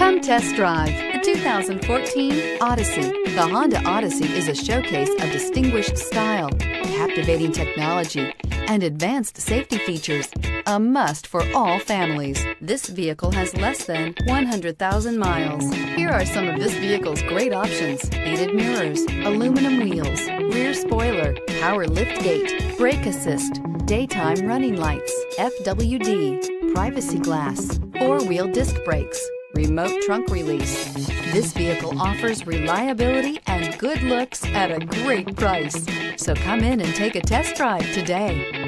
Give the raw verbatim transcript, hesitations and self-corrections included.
Come test drive the two thousand fourteen Odyssey. The Honda Odyssey is a showcase of distinguished style, captivating technology, and advanced safety features. A must for all families. This vehicle has less than one hundred thousand miles. Here are some of this vehicle's great options: heated mirrors, aluminum wheels, rear spoiler, power lift gate, brake assist, daytime running lights, F W D, privacy glass, four-wheel disc brakes, remote trunk release. This vehicle offers reliability and good looks at a great price. So come in and take a test drive today.